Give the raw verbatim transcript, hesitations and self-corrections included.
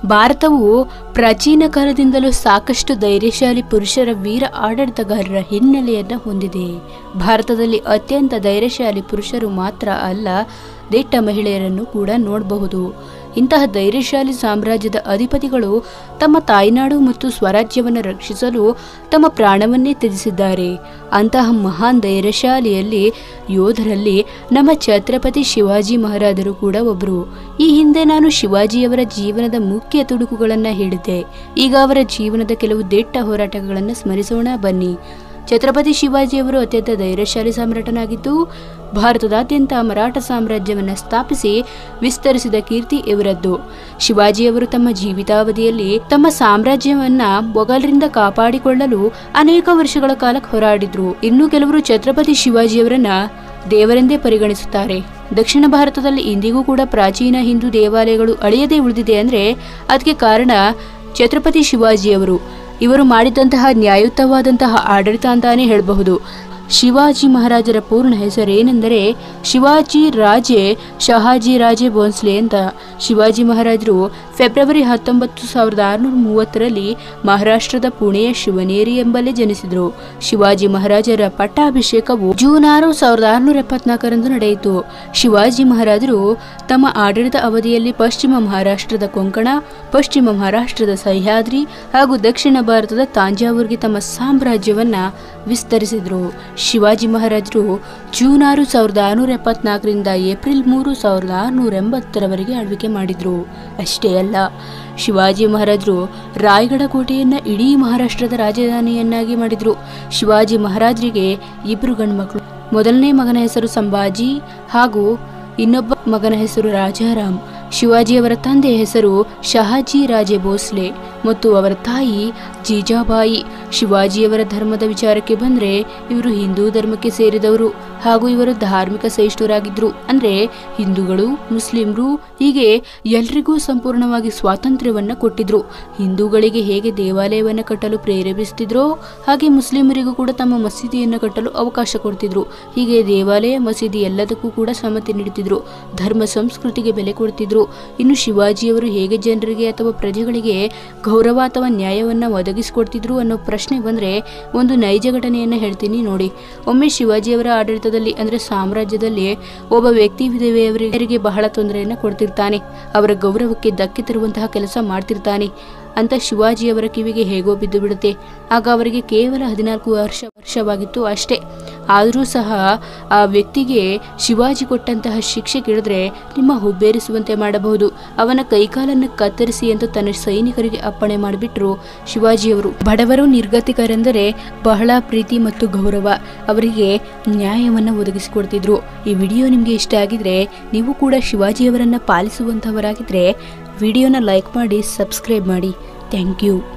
ಭಾರತವು ಪ್ರಾಚೀನ ಕಾಲದಿಂದಲೂ ಸಾಕಷ್ಟು ಧೈರ್ಯಶಾಲಿ ಪುರುಷರ ವೀರ ಆಡಳಿತಗಾರರ ಹಿನ್ನೆಲೆಯನ್ನು ಹೊಂದಿದೆ. ಭಾರತದಲ್ಲಿ ಅತ್ಯಂತ ಧೈರ್ಯಶಾಲಿ ಪುರುಷರು ಮಾತ್ರ ಅಲ್ಲ, ದಿಟ್ಟ ಮಹಿಳೆಯರನ್ನು ಕೂಡ ನೋಡಬಹುದು. ಇಂತಹ ಧೈರ್ಯಶಾಲಿ ಸಾಮ್ರಾಜ್ಯದ ಅಧಿಪತಿಗಳು ತಮ್ಮ ತಾಯ್ನಾಡು ಮತ್ತು ಸ್ವರಾಜ್ಯವನ್ನು ರಕ್ಷಿಸಲು ತಮ್ಮ ಪ್ರಾಣವನ್ನೇ ತ್ಯಜಿಸಿದ್ದಾರೆ. ಅಂತಹ ಮಹಾನ್ ಧೈರ್ಯಶಾಲಿಯಲ್ಲಿ ಯೋಧರಲ್ಲಿ ನಮ್ಮ ಛತ್ರಪತಿ ಶಿವಾಜಿ ಮಹಾರಾಜರು ಕೂಡ ಒಬ್ಬರು. ಈ ಹಿಂದೆ ನಾನು ಶಿವಾಜಿಯವರ ಜೀವನದ ಮುಖ್ಯ ತುಣುಕುಗಳನ್ನು ಹೇಳಿದ್ದೆ. ಈಗ ಅವರ ಜೀವನದ ಕೆಲವು ದಿಟ್ಟ ಹೋರಾಟಗಳನ್ನು ಸ್ಮರಿಸೋಣ ಬನ್ನಿ. ಛತ್ರಪತಿ ಶಿವಾಜಿಯವರು ಅತ್ಯಂತ ಧೈರ್ಯಶಾಲಿ ಸಾಮ್ರಾಟನಾಗಿದ್ದು ಭಾರತದಾದ್ಯಂತ ಮರಾಠ ಸಾಮ್ರಾಜ್ಯವನ್ನು ಸ್ಥಾಪಿಸಿ ವಿಸ್ತರಿಸಿದ ಕೀರ್ತಿ ಇವರದ್ದು. ಶಿವಾಜಿಯವರು ತಮ್ಮ ಜೀವಿತಾವಧಿಯಲ್ಲಿ ತಮ್ಮ ಸಾಮ್ರಾಜ್ಯವನ್ನ ಮೊಘಲರಿಂದ ಕಾಪಾಡಿಕೊಳ್ಳಲು ಅನೇಕ ವರ್ಷಗಳ ಕಾಲ ಹೋರಾಡಿದ್ರು. ಇನ್ನು ಕೆಲವರು ಛತ್ರಪತಿ ಶಿವಾಜಿಯವರನ್ನ ದೇವರೆಂದೇ ಪರಿಗಣಿಸುತ್ತಾರೆ. ದಕ್ಷಿಣ ಭಾರತದಲ್ಲಿ ಇಂದಿಗೂ ಕೂಡ ಪ್ರಾಚೀನ ಹಿಂದೂ ದೇವಾಲಯಗಳು ಅಳಿಯದೇ ಉಳಿದಿದೆ ಅಂದ್ರೆ ಅದಕ್ಕೆ ಕಾರಣ ಛತ್ರಪತಿ ಶಿವಾಜಿಯವರು. ಇವರು ಮಾಡಿದಂತಹ ನ್ಯಾಯಯುತವಾದಂತಹ ಆಡಳಿತ ಅಂತಾನೆ ಹೇಳಬಹುದು. ಶಿವಾಜಿ ಮಹಾರಾಜರ ಪೂರ್ಣ ಹೆಸರೇನೆಂದರೆ ಶಿವಾಜಿ ರಾಜೇ ಶಹಾಜಿ ರಾಜೇ ಭೋಂಸ್ಲೆ ಅಂತ. ಶಿವಾಜಿ ಮಹಾರಾಜರು ಫೆಬ್ರವರಿ ಹತ್ತೊಂಬತ್ತು ಸಾವಿರದ ಆರುನೂರ ಮೂವತ್ತರಲ್ಲಿ ಮಹಾರಾಷ್ಟ್ರದ ಪುಣೆಯ ಶಿವನೇರಿ ಎಂಬಲ್ಲಿ ಜನಿಸಿದರು. ಶಿವಾಜಿ ಮಹಾರಾಜರ ಪಟ್ಟಾಭಿಷೇಕವು ಜೂನ್ ಆರು ಸಾವಿರದ ಆರುನೂರ ಎಪ್ಪತ್ನಾಲ್ಕರಂದು ನಡೆಯಿತು. ಶಿವಾಜಿ ಮಹಾರಾಜರು ತಮ್ಮ ಆಡಳಿತ ಅವಧಿಯಲ್ಲಿ ಪಶ್ಚಿಮ ಮಹಾರಾಷ್ಟ್ರದ ಕೊಂಕಣ, ಪಶ್ಚಿಮ ಮಹಾರಾಷ್ಟ್ರದ ಸಹ್ಯಾದ್ರಿ ಹಾಗೂ ದಕ್ಷಿಣ ಭಾರತದ ತಾಂಜಾವೂರ್ಗೆ ತಮ್ಮ ಸಾಮ್ರಾಜ್ಯವನ್ನ ವಿಸ್ತರಿಸಿದರು. ಶಿವಾಜಿ ಮಹಾರಾಜರು ಜೂನ್ ಆರು ಸಾವಿರದ ಆರುನೂರ ಎಪ್ಪತ್ನಾಲ್ಕರಿಂದ ಏಪ್ರಿಲ್ ಮೂರು ಸಾವಿರದ ಆರುನೂರ ಎಂಬತ್ತರವರೆಗೆ ಆಳ್ವಿಕೆ ಮಾಡಿದ್ರು. ಅಷ್ಟೇ ಅಲ್ಲ, ಶಿವಾಜಿ ಮಹಾರಾಜರು ರಾಯಗಢ ಕೋಟೆಯನ್ನ ಇಡೀ ಮಹಾರಾಷ್ಟ್ರದ ರಾಜಧಾನಿಯನ್ನಾಗಿ ಮಾಡಿದ್ರು. ಶಿವಾಜಿ ಮಹಾರಾಜರಿಗೆ ಇಬ್ಬರು ಗಂಡು ಮಕ್ಕಳು. ಮೊದಲನೇ ಮಗನ ಹೆಸರು ಸಂಭಾಜಿ ಹಾಗೂ ಇನ್ನೊಬ್ಬ ಮಗನ ಹೆಸರು ರಾಜಾರಾಮ್. ಶಿವಾಜಿಯವರ ತಂದೆಯ ಹೆಸರು ಶಹಾಜಿ ರಾಜೇ ಭೋಸ್ಲೆ ಮತ್ತು ಅವರ ತಾಯಿ ಜೀಜಾಬಾಯಿ. ಶಿವಾಜಿಯವರ ಧರ್ಮದ ವಿಚಾರಕ್ಕೆ ಬಂದ್ರೆ ಇವರು ಹಿಂದೂ ಧರ್ಮಕ್ಕೆ ಸೇರಿದವರು ಹಾಗೂ ಇವರು ಧಾರ್ಮಿಕ ಸಹಿಷ್ಣುರಾಗಿದ್ರು. ಅಂದ್ರೆ ಹಿಂದೂಗಳು, ಮುಸ್ಲಿಂರು ಹೀಗೆ ಎಲ್ರಿಗೂ ಸಂಪೂರ್ಣವಾಗಿ ಸ್ವಾತಂತ್ರ್ಯವನ್ನ ಕೊಟ್ಟಿದ್ರು. ಹಿಂದೂಗಳಿಗೆ ಹೇಗೆ ದೇವಾಲಯವನ್ನ ಕಟ್ಟಲು ಪ್ರೇರೇಪಿಸುತ್ತಿದ್ರೋ ಹಾಗೆ ಮುಸ್ಲಿಮರಿಗೂ ಕೂಡ ತಮ್ಮ ಮಸೀದಿಯನ್ನ ಕಟ್ಟಲು ಅವಕಾಶ ಕೊಡ್ತಿದ್ರು. ಹೀಗೆ ದೇವಾಲಯ, ಮಸೀದಿ ಎಲ್ಲದಕ್ಕೂ ಕೂಡ ಸಮ್ಮತಿ ನೀಡುತ್ತಿದ್ರು. ಧರ್ಮ ಸಂಸ್ಕೃತಿಗೆ ಬೆಲೆ ಕೊಡ್ತಿದ್ರು. ಇನ್ನು ಶಿವಾಜಿಯವರು ಹೇಗೆ ಜನರಿಗೆ ಅಥವಾ ಪ್ರಜೆಗಳಿಗೆ ಗೌರವ ಅಥವಾ ನ್ಯಾಯವನ್ನ ಒದಗಿಸಿಕೊಡ್ತಿದ್ರು ಅನ್ನೋ ಪ್ರಶ್ನೆ ಬಂದ್ರೆ ಒಂದು ನೈಜ ಘಟನೆಯನ್ನ ಹೇಳ್ತೀನಿ ನೋಡಿ. ಒಮ್ಮೆ ಶಿವಾಜಿಯವರ ಆಡಳಿತದಲ್ಲಿ ಅಂದ್ರೆ ಸಾಮ್ರಾಜ್ಯದಲ್ಲಿ ಒಬ್ಬ ವ್ಯಕ್ತಿ ವಿಧವೆಯವರಿಗೆ ಬಹಳ ತೊಂದರೆಯನ್ನ ಕೊಡ್ತಿರ್ತಾನೆ. ಅವರ ಗೌರವಕ್ಕೆ ಧಕ್ಕೆ ತರುವಂತಹ ಕೆಲಸ ಮಾಡ್ತಿರ್ತಾನೆ ಅಂತ ಶಿವಾಜಿಯವರ ಕಿವಿಗೆ ಹೇಗೋ ಬಿದ್ದು ಬಿಡುತ್ತೆ. ಆಗ ಅವರಿಗೆ ಕೇವಲ ಹದಿನಾಲ್ಕು ವರ್ಷ ವರ್ಷವಾಗಿತ್ತು ಅಷ್ಟೇ. ಆದರೂ ಸಹ ಆ ವ್ಯಕ್ತಿಗೆ ಶಿವಾಜಿ ಕೊಟ್ಟಂತಹ ಶಿಕ್ಷೆ ಕೇಳಿದ್ರೆ ನಿಮ್ಮ ಹುಬ್ಬೇರಿಸುವಂತೆ ಮಾಡಬಹುದು. ಅವನ ಕೈಕಾಲನ್ನು ಕತ್ತರಿಸಿ ಎಂದು ತನ್ನ ಸೈನಿಕರಿಗೆ ಅಪ್ಪಣೆ ಮಾಡಿಬಿಟ್ರು ಶಿವಾಜಿಯವರು. ಬಡವರು, ನಿರ್ಗತಿಕರೆಂದರೆ ಬಹಳ ಪ್ರೀತಿ ಮತ್ತು ಗೌರವ. ಅವರಿಗೆ ನ್ಯಾಯವನ್ನು ಒದಗಿಸಿಕೊಡ್ತಿದ್ರು. ಈ ವಿಡಿಯೋ ನಿಮಗೆ ಇಷ್ಟ ಆಗಿದ್ರೆ ನೀವು ಕೂಡ ಶಿವಾಜಿಯವರನ್ನ ಪಾಲಿಸುವಂತವರಾಗಿದ್ರೆ ವಿಡಿಯೋನ ಲೈಕ್ ಮಾಡಿ, ಸಬ್ಸ್ಕ್ರೈಬ್ ಮಾಡಿ. Thank you.